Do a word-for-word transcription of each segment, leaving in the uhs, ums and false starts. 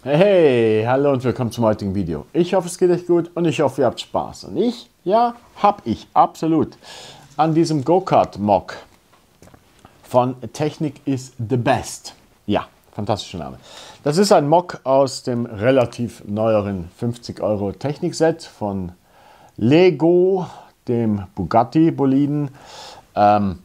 Hey, hallo und willkommen zum heutigen Video. Ich hoffe, es geht euch gut und ich hoffe, ihr habt Spaß. Und ich, ja, hab ich, absolut. An diesem Go-Kart-Mock von Technik is the Best. Ja, fantastischer Name. Das ist ein Mock aus dem relativ neueren fünfzig Euro Technik-Set von Lego, dem Bugatti-Boliden. Ähm,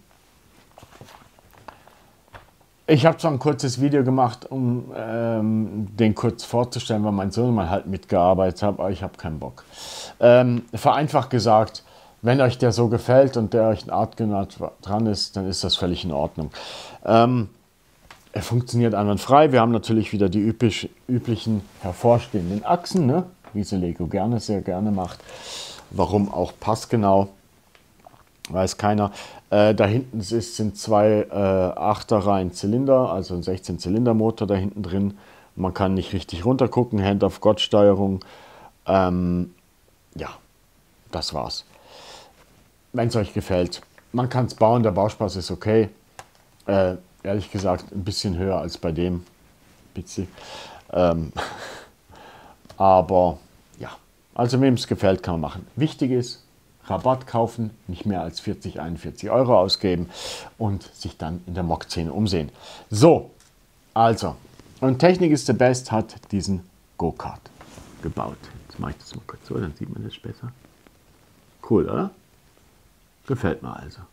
Ich habe zwar ein kurzes Video gemacht, um ähm, den kurz vorzustellen, weil mein Sohn mal halt mitgearbeitet hat, aber ich habe keinen Bock. Ähm, vereinfacht gesagt, wenn euch der so gefällt und der euch ein Artgenoss dran ist, dann ist das völlig in Ordnung. Ähm, er funktioniert einwandfrei. Wir haben natürlich wieder die üblich, üblichen hervorstehenden Achsen, ne? Wie sie Lego gerne, sehr gerne macht. Warum auch passgenau. Weiß keiner. Äh, da hinten ist, sind zwei äh, Achterreihen Zylinder, also ein sechzehn Zylinder Motor da hinten drin. Man kann nicht richtig runter gucken, Hand-of-God-Steuerung. Ähm, ja, das war's. Wenn es euch gefällt, man kann es bauen, der Bauspaß ist okay. Äh, ehrlich gesagt, ein bisschen höher als bei dem. Witzig. Ähm, aber ja, also wem es gefällt, kann man machen. Wichtig ist, Rabatt kaufen, nicht mehr als vierzig, einundvierzig Euro ausgeben und sich dann in der Mock-Szene umsehen. So, also, und Technik is the Best hat diesen Go-Kart gebaut. Jetzt mache ich das mal kurz so, dann sieht man das besser. Cool, oder? Gefällt mir also.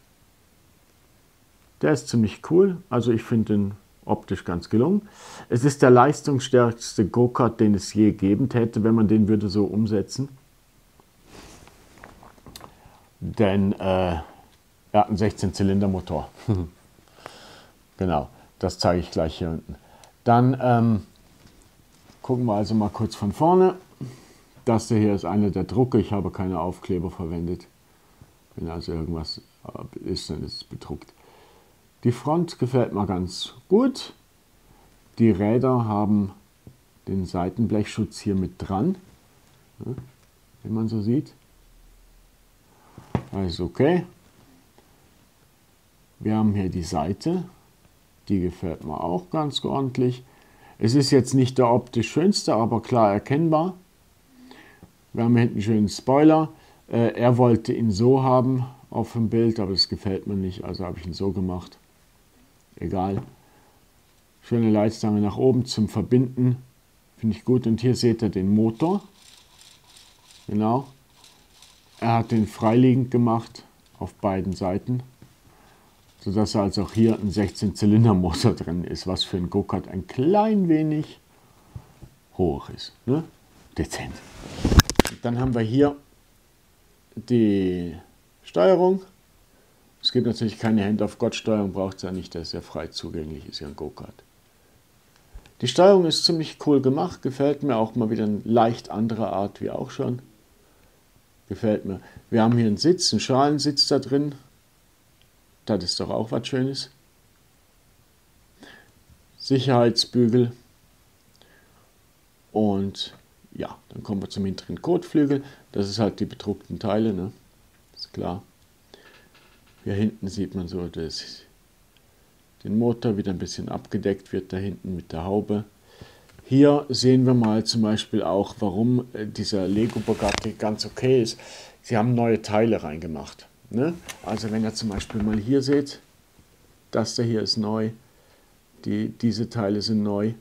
Der ist ziemlich cool, also ich finde den optisch ganz gelungen. Es ist der leistungsstärkste Go-Kart, den es je geben täte, wenn man den würde so umsetzen. Denn äh, er hat einen sechzehn Zylinder Motor. Genau, das zeige ich gleich hier unten. Dann ähm, gucken wir also mal kurz von vorne. Das hier ist eine der Drucke. Ich habe keine Aufkleber verwendet. Wenn also irgendwas ist, dann ist es bedruckt. Die Front gefällt mir ganz gut. Die Räder haben den Seitenblechschutz hier mit dran, wie man so sieht. Alles okay. Wir haben hier die Seite, die gefällt mir auch ganz ordentlich. Es ist jetzt nicht der optisch schönste, aber klar erkennbar. Wir haben hier hinten einen schönen Spoiler. Äh, er wollte ihn so haben auf dem Bild, aber das gefällt mir nicht, also habe ich ihn so gemacht. Egal. Schöne Leitstange nach oben zum Verbinden, finde ich gut. Und hier seht ihr den Motor. Genau. Er hat den freiliegend gemacht auf beiden Seiten, sodass also auch hier ein sechzehn Zylinder Motor drin ist, was für ein Go-Kart ein klein wenig hoch ist. Ne? Dezent. Dann haben wir hier die Steuerung. Es gibt natürlich keine Hand-of-God-Steuerung, braucht es ja nicht, der ist ja frei zugänglich, ist ja ein Go-Kart. Die Steuerung ist ziemlich cool gemacht, gefällt mir auch mal wieder eine leicht andere Art wie auch schon. Gefällt mir. Wir haben hier einen Sitz, einen Schalensitz da drin. Das ist doch auch was Schönes. Sicherheitsbügel. Und ja, dann kommen wir zum hinteren Kotflügel. Das ist halt die bedruckten Teile, ne? Ist klar. Hier hinten sieht man so das, den Motor, wieder ein bisschen abgedeckt wird da hinten mit der Haube. Hier sehen wir mal zum Beispiel auch, warum dieser Lego Bugatti ganz okay ist. Sie haben neue Teile reingemacht. Ne? Also wenn ihr zum Beispiel mal hier seht, das da hier ist neu, die, diese Teile sind neu.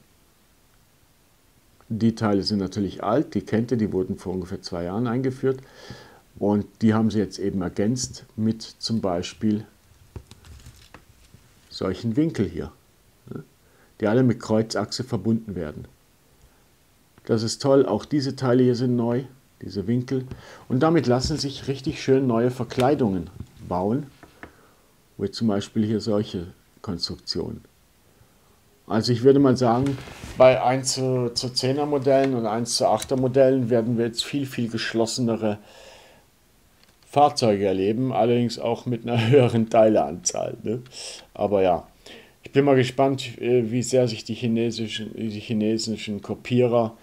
Die Teile sind natürlich alt, die kennt ihr, die wurden vor ungefähr zwei Jahren eingeführt. Und die haben sie jetzt eben ergänzt mit zum Beispiel solchen Winkel hier, ne? Die alle mit Kreuzachse verbunden werden. Das ist toll, auch diese Teile hier sind neu, diese Winkel. Und damit lassen sich richtig schön neue Verkleidungen bauen, wie zum Beispiel hier solche Konstruktionen. Also ich würde mal sagen, bei eins zu zehner Modellen und eins zu achter Modellen werden wir jetzt viel, viel geschlossenere Fahrzeuge erleben, allerdings auch mit einer höheren Teileanzahl. Ne? Aber ja, ich bin mal gespannt, wie sehr sich die chinesischen, die chinesischen Kopierer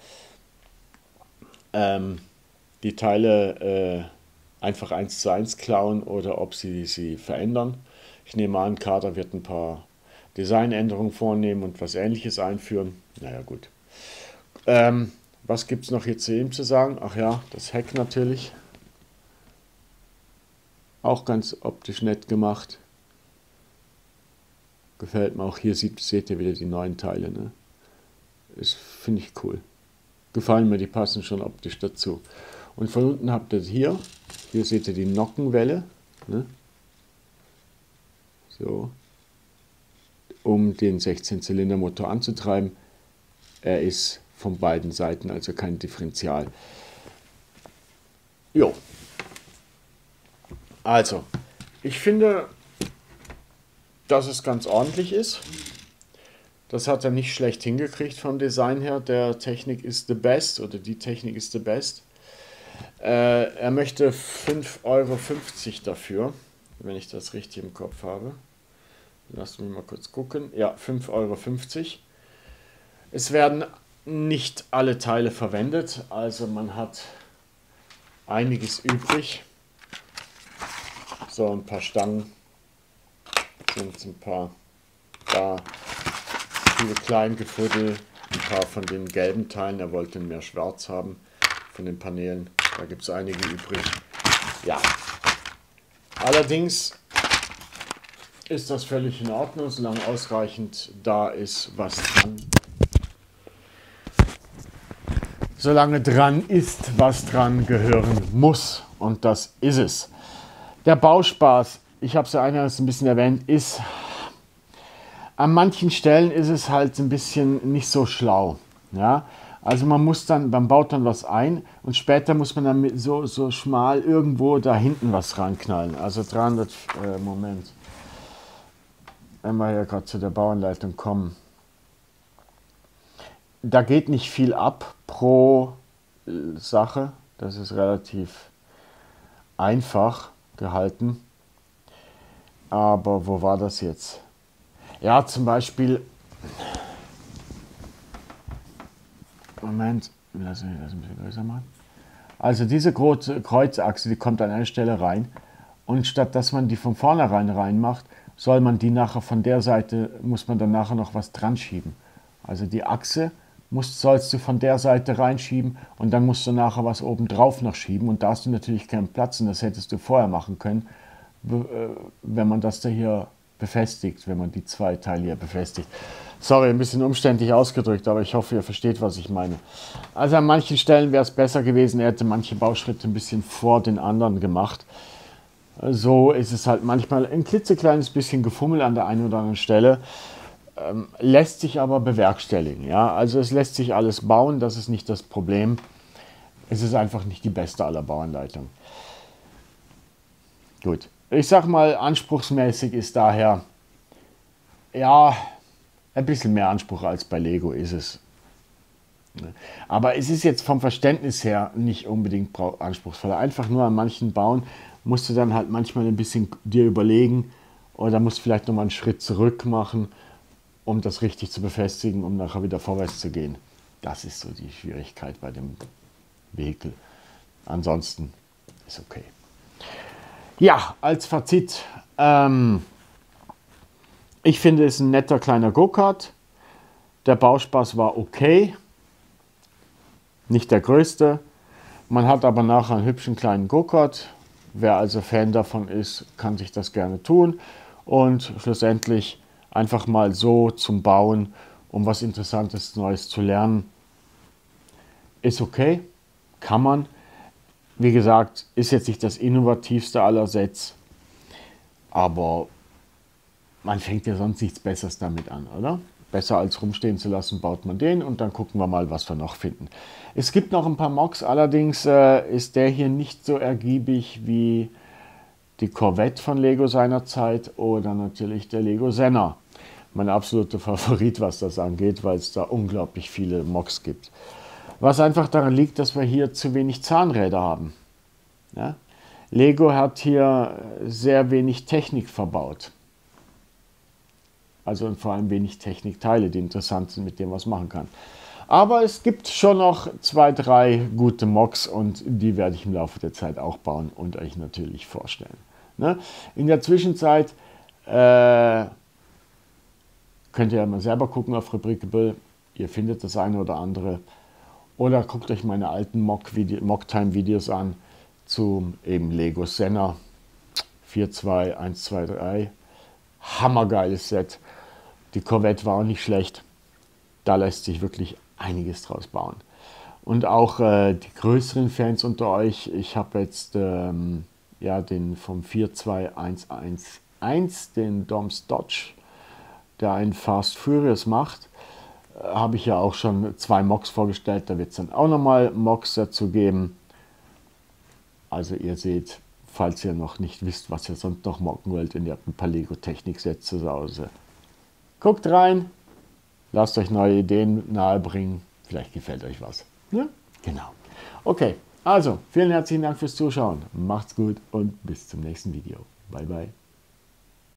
ähm, die Teile äh, einfach eins zu eins klauen oder ob sie sie verändern. Ich nehme an, Kader wird ein paar Designänderungen vornehmen und was Ähnliches einführen. Naja, gut. Ähm, was gibt es noch hier zu ihm zu sagen? Ach ja, das Heck natürlich. Auch ganz optisch nett gemacht. Gefällt mir auch. Hier sieht, seht ihr wieder die neuen Teile. Ne? Das finde ich cool. Gefallen mir, die passen schon optisch dazu. Und von unten habt ihr hier, hier seht ihr die Nockenwelle. Ne? So. Um den sechzehn Zylinder Motor anzutreiben. Er ist von beiden Seiten, also kein Differential. Jo. Also, ich finde, dass es ganz ordentlich ist. Das hat er nicht schlecht hingekriegt vom Design her. Der Technik ist the best oder die Technik ist the best. Äh, er möchte fünf Euro fünfzig dafür, wenn ich das richtig im Kopf habe. Lasst mich mal kurz gucken. Ja, fünf Euro fünfzig. Es werden nicht alle Teile verwendet, also man hat einiges übrig. So, ein paar Stangen sind ein paar da, viele Kleingefuddel, ein paar von den gelben Teilen, er wollte mehr schwarz haben von den Paneelen, da gibt es einige übrig. Ja, allerdings ist das völlig in Ordnung, solange ausreichend da ist, was dran solange dran ist, was dran gehören muss. Und das ist es. Der Bauspaß, ich habe es ja eingangs ein bisschen erwähnt, ist, an manchen Stellen ist es halt ein bisschen nicht so schlau. Ja? Also man muss dann, man baut dann was ein und später muss man dann mit so, so schmal irgendwo da hinten was ranknallen. Also dreihundert, äh, Moment, wenn wir ja gerade zu der Bauanleitung kommen. Da geht nicht viel ab pro Sache, das ist relativ einfach gehalten. Aber wo war das jetzt? Ja, zum Beispiel, Moment, lass mich das ein bisschen größer machen. Also diese große Kreuzachse, die kommt an eine Stelle rein und statt dass man die von vornherein reinmacht, soll man die nachher von der Seite, muss man dann nachher noch was dran schieben. Also die Achse musst, sollst du von der Seite reinschieben und dann musst du nachher was oben drauf noch schieben und da hast du natürlich keinen Platz und das hättest du vorher machen können, wenn man das da hier befestigt, wenn man die zwei Teile hier befestigt. Sorry, ein bisschen umständlich ausgedrückt, aber ich hoffe, ihr versteht, was ich meine. Also an manchen Stellen wäre es besser gewesen, er hätte manche Bauschritte ein bisschen vor den anderen gemacht. So ist es halt manchmal ein klitzekleines bisschen Gefummel an der einen oder anderen Stelle. Ähm, lässt sich aber bewerkstelligen. Ja? Also es lässt sich alles bauen, das ist nicht das Problem. Es ist einfach nicht die beste aller Bauanleitungen. Gut, ich sag mal, anspruchsmäßig ist daher, ja, ein bisschen mehr Anspruch als bei Lego ist es. Aber es ist jetzt vom Verständnis her nicht unbedingt anspruchsvoller. Einfach nur an manchen Bauen musst du dann halt manchmal ein bisschen dir überlegen oder musst vielleicht nochmal einen Schritt zurück machen, um das richtig zu befestigen, um nachher wieder vorwärts zu gehen. Das ist so die Schwierigkeit bei dem Vehikel. Ansonsten ist okay. Ja, als Fazit, ähm, ich finde es ein netter kleiner Go-Kart. Der Bauspaß war okay, nicht der größte. Man hat aber nachher einen hübschen kleinen Go-Kart. Wer also Fan davon ist, kann sich das gerne tun. Und schlussendlich einfach mal so zum Bauen, um was Interessantes Neues zu lernen, ist okay, kann man. Wie gesagt, ist jetzt nicht das innovativste aller Sets, aber man fängt ja sonst nichts Besseres damit an, oder? Besser als rumstehen zu lassen, baut man den und dann gucken wir mal, was wir noch finden. Es gibt noch ein paar Mocks, allerdings äh, ist der hier nicht so ergiebig wie die Corvette von Lego seinerzeit oder natürlich der Lego Senna. Mein absoluter Favorit, was das angeht, weil es da unglaublich viele Mocks gibt. Was einfach daran liegt, dass wir hier zu wenig Zahnräder haben. Ja? Lego hat hier sehr wenig Technik verbaut. Also vor allem wenig Technikteile, die interessant sind, mit denen man was machen kann. Aber es gibt schon noch zwei, drei gute Mocks und die werde ich im Laufe der Zeit auch bauen und euch natürlich vorstellen. Ne? In der Zwischenzeit äh, könnt ihr ja mal selber gucken auf Rebrickable. Ihr findet das eine oder andere. Oder guckt euch meine alten Mock-Time-Videos an zum eben Lego Senna vier zwei eins zwei drei. Hammergeiles Set. Die Corvette war auch nicht schlecht. Da lässt sich wirklich einiges draus bauen. Und auch äh, die größeren Fans unter euch, ich habe jetzt ähm, ja, den vom vier zwei eins eins eins, den Dom's Dodge, der einen Fast Furious macht, äh, habe ich ja auch schon zwei Mocks vorgestellt. Da wird es dann auch nochmal Mocks dazu geben. Also ihr seht, falls ihr noch nicht wisst, was ihr sonst noch mocken wollt, und ihr habt ein paar Lego-Technik-Sets zu Hause. Guckt rein, lasst euch neue Ideen nahebringen. Vielleicht gefällt euch was. Ne? Genau. Okay, also vielen herzlichen Dank fürs Zuschauen. Macht's gut und bis zum nächsten Video. Bye, bye.